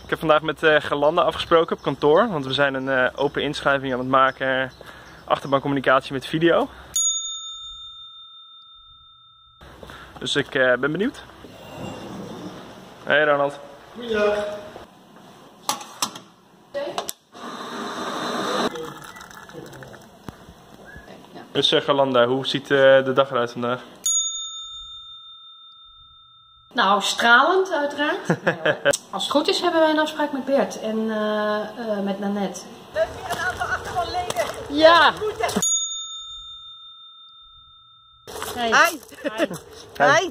Ik heb vandaag met Galanda afgesproken op kantoor, want we zijn een open inschrijving aan het maken, achterbancommunicatie met video. Dus ik ben benieuwd. Hey Ronald. Goeiedag. Dus Galanda, hoe ziet de dag eruit vandaag? Nou, stralend uiteraard. Als het goed is hebben wij een afspraak met Bert en met Nanette. We hebben hier een aantal achtergrondleden. Ja! Hey. Hi. Hi.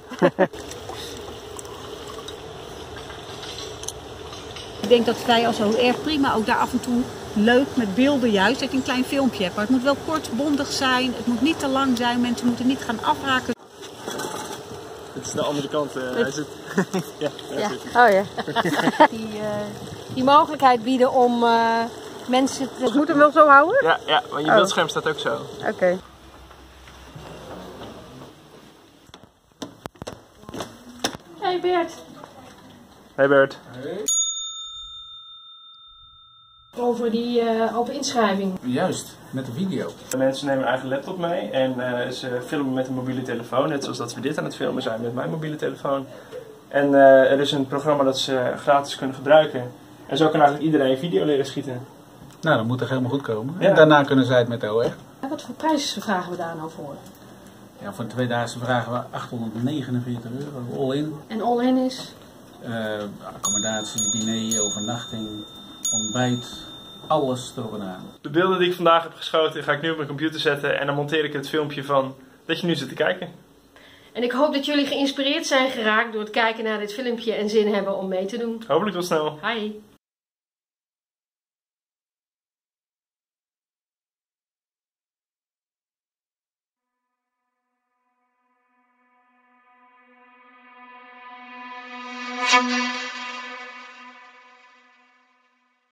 Ik denk dat wij al zo erg prima ook daar af en toe leuk met beelden juist, dat je een klein filmpje hebt. Maar het moet wel kort, bondig zijn, het moet niet te lang zijn, mensen moeten niet gaan afraken. Dit is de andere kant. Hij zit. Ja, Ja. Oh ja. Die mogelijkheid bieden om mensen te... Moet hem wel zo houden? ja, want je beeldscherm staat ook zo. Oké. Hey Bert. Hey Bert. Over die open inschrijving. Juist, met de video. De mensen nemen hun eigen laptop mee en ze filmen met een mobiele telefoon. Net zoals dat we dit aan het filmen zijn met mijn mobiele telefoon. En er is een programma dat ze gratis kunnen gebruiken. En zo kan eigenlijk iedereen video leren schieten. Nou, dat moet toch helemaal goed komen. Ja. En daarna kunnen zij het met de OR. Wat voor prijzen vragen we daar nou voor? Ja, voor 2 dagen vragen we €849 all in. En all-in is? Accommodatie, diner, overnachting, ontbijt, alles erop en aan. De beelden die ik vandaag heb geschoten ga ik nu op mijn computer zetten en dan monteer ik het filmpje van dat je nu zit te kijken. En ik hoop dat jullie geïnspireerd zijn geraakt door het kijken naar dit filmpje en zin hebben om mee te doen. Hopelijk tot snel. Hi! Thank you.